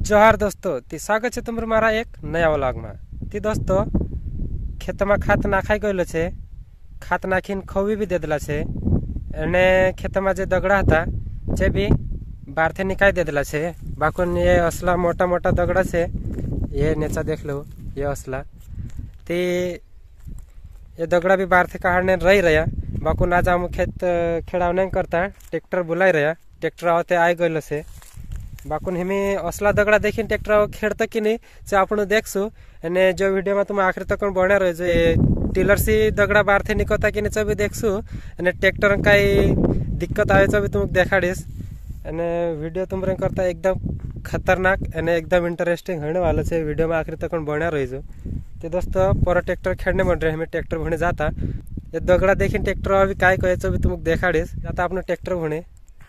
जोहार दोस्तों, ती स्वागत है तुम्हारा एक नया व्लॉग में। ती दोस्तों खेत में खात नाखाई गयो छे, खात नाखीन खवी भी दे दिला छे। एने खेत में जो दगड़ा था चे भी बारथे निकाय दे दिला छे। बाकुन ये असला मोटा मोटा दगड़ा छे, ये नीचा देख लो, ये असला ती ये दगड़ा भी बारथे काढ़ने रही रहा। बाकुन आज हम खेत खेड़ाव नहीं करता, ट्रैक्टर बुलाई रहा। ट्रैक्टर आवते आई गयो छे। बाकुन हमी असला दगड़ा देखी ट्रैक्टर खेड़ता कि नहीं से आपण देखसु। एने जो वीडियो में तुम आखिर तक बने रहो, जो टिलर सी दगड़ा बारथे निकलता कि नहीं भी देखसु। एने ट्रैक्टर कई दिक्कत आए भी तुम देखाड़ीस। एने वीडियो तुम करता एकदम खतरनाक एने एकदम इंटरेस्टिंग होने वाला है। वीडियो में आखिर तक बने रही। तो दोस्तों पर ट्रैक्टर खेड़ने मन रहे, हमें ट्रैक्टर भुने जाता। ये दगड़ा देखी ट्रैक्टर अभी काय कहे भी तुम देखाड़ीस। जाता अपने ट्रैक्टर भुने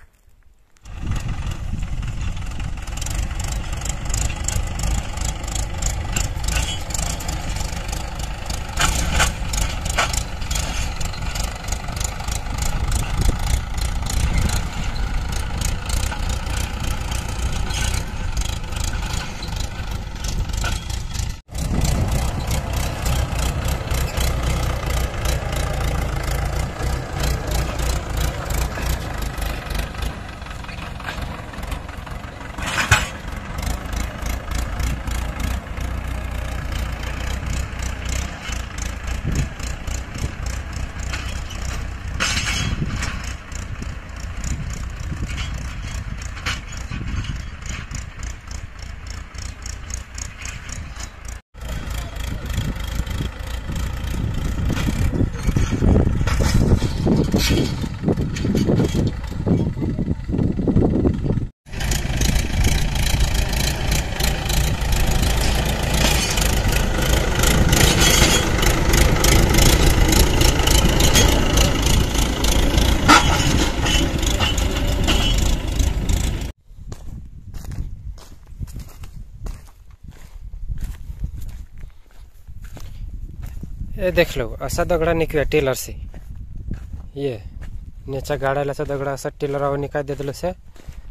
ये देख लो असा दगड़ा निकला टेलर से। ये नीचा गाड़ा से दगड़ा असा टेलर निकाल दे दिलो से।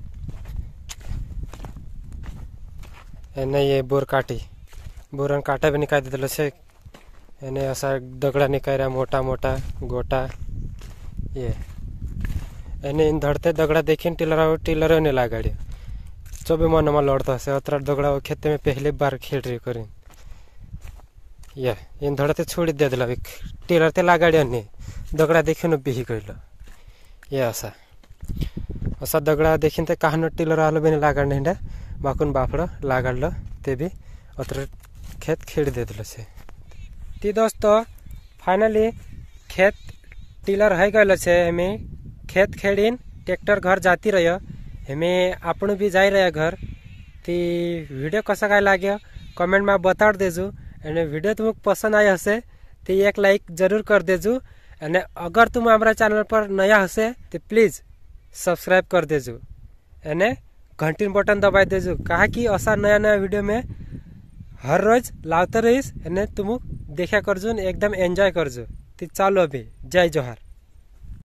एने ये बोर बोरन काटा भी निकाल दे दिलो से। एने असा दगड़ा निकाल मोटा मोटा गोटा। ये एने इन धड़ते दगड़ा देखी टेलर ने लगाड़ी चौबे मन में लड़ता से अतर दगड़ा खेते में पहली बार खेल रही करी। ये इन धड़ते छोड़ी दे दिला टेलर ते लगाड़ी नहीं दगड़ा देखी बिही गल। ये असा दगड़ा देखी कहानो टेलर आलो भी लगाड़ नहीं बाकुन बाफड़ लगाड़ ते भी अतर खेत खेड़ दे दिल से। ती दोस्तों फाइनली खेत टेलर है गल से। हमें खेत खेड़ीन ट्रैक्टर घर जाती रही। हमें आपण भी जा रहे घर। ती वीडियो कसा काय लगे कमेंट में बता देजू। एने वीडियो तुमको पसंद आया हसे तो एक लाइक जरूर कर देजू। एने अगर तुम हमारा चैनल पर नया हसे तो प्लीज सब्सक्राइब कर देजू। एने घंटी बटन दबाई देजू कहा कि ऐसा नया नया वीडियो में हर रोज लाते रहीस। एने तुम देखा करजू एकदम एंजॉय करजू। तो चलो अभी जय जोहार।